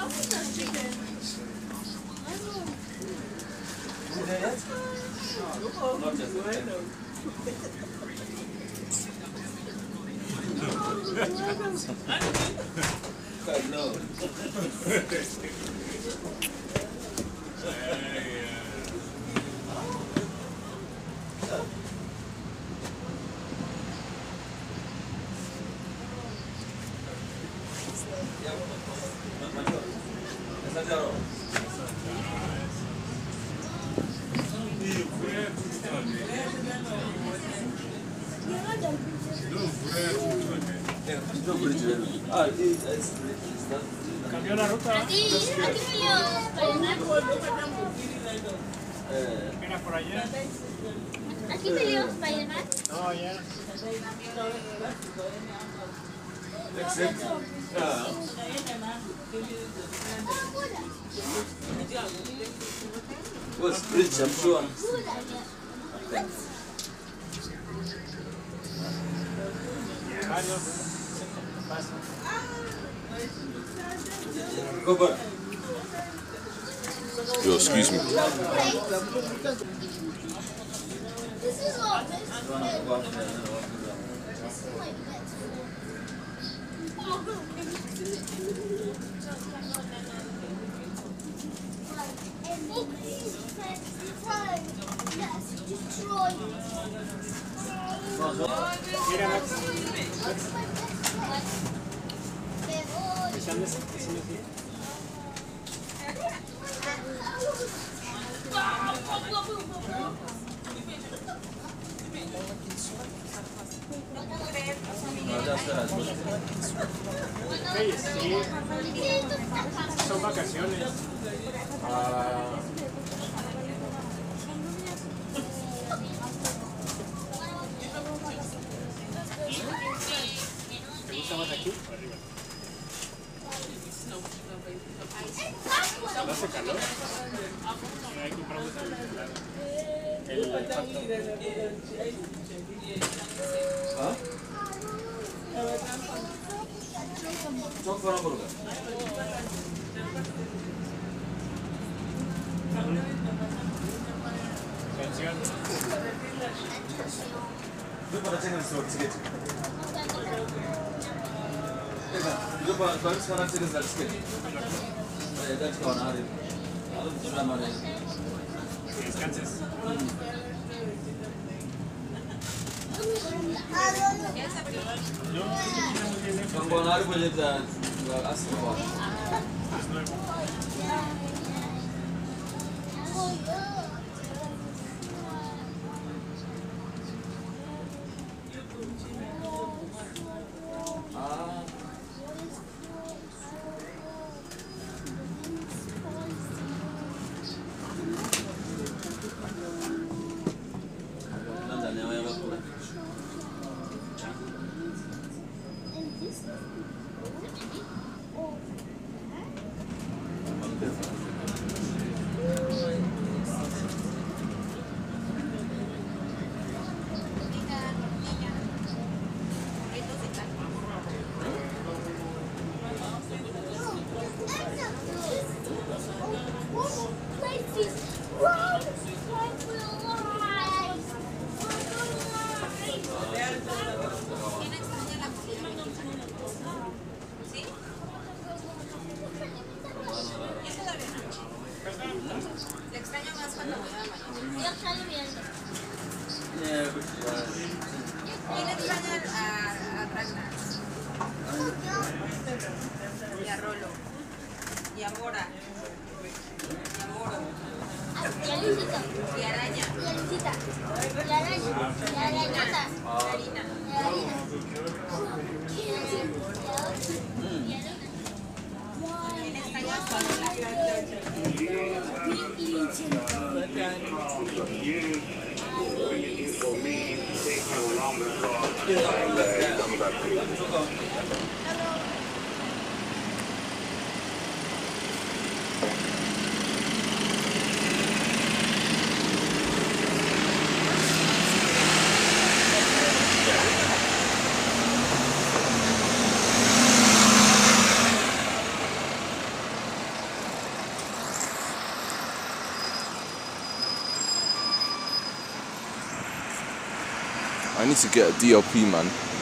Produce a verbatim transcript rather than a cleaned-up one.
No. Ah, cambió la ruta. Aquí, aquí me llevamos Mira por allá. Aquí me llevamos para llevar. No, ya. Exit. Ah. What's bridge? I'm sure. Go back. Yo, excuse me. This is all this is like yes, destroy. Mira, Max. ¿Están haciendo así? Reyes, sí. Son vacaciones. Ah. ¿Te gusta más aquí o arriba? ¿No hace calor? Ahí compramos el el factor. ¿Ah? Çok para burada. Canción. Yo para checar el sorteo, cheque. Yo para para checar el sorteo. Eh, that's gone out. Descanses. Con Bonar puede dar así como. Es nuevo. Ah. Le extraño más cuando voy a la mañana. Yo extraño viendo. ¿Quién extraña a, a Ragnar? Y a Rolo. Y a Bora. Y a Moro. Y a Luisito. Y a Araña. Y a Luisita. Y a Araña. Y a Arañita. Y a Harina. Y a Harina. ¿Quién extraña a Paola? I need to get a D L P, man.